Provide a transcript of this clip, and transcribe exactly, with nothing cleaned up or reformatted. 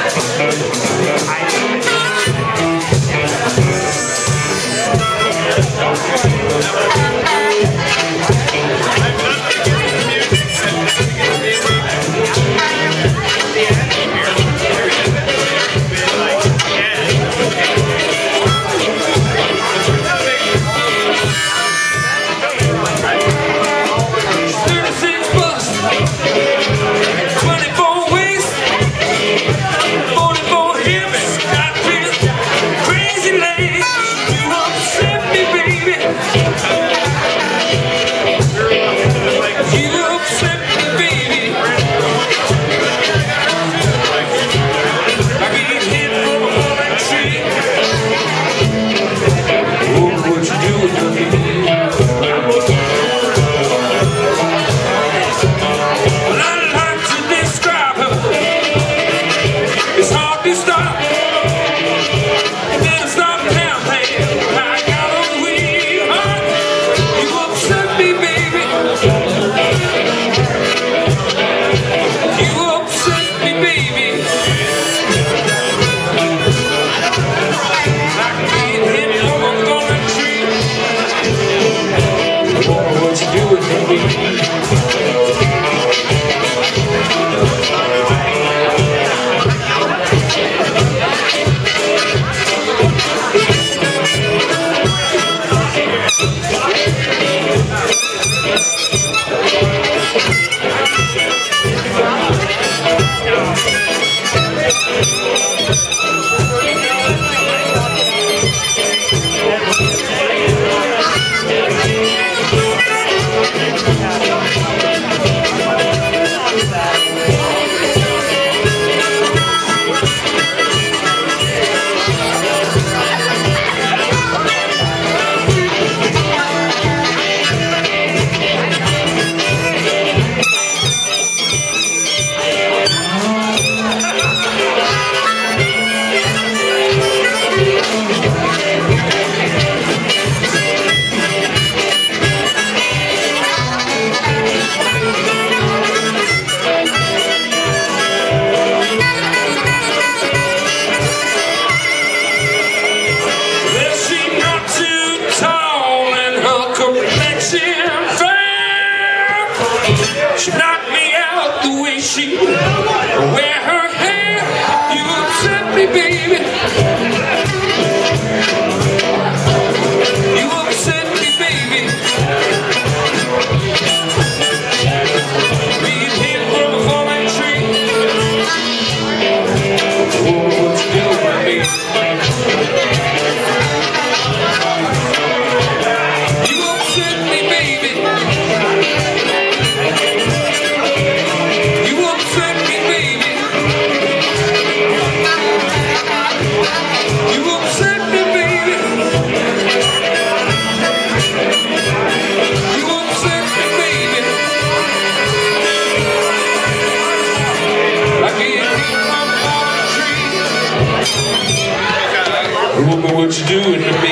She knocked me out the way she wear her hair. You upset me, baby. You upset me, baby. Being hit from a falling tree. Oh, what you doing with me? You upset me, baby. You upset me, baby. You upset me, baby. You upset me, baby. Like a hit from a falling tree. What you doing to me?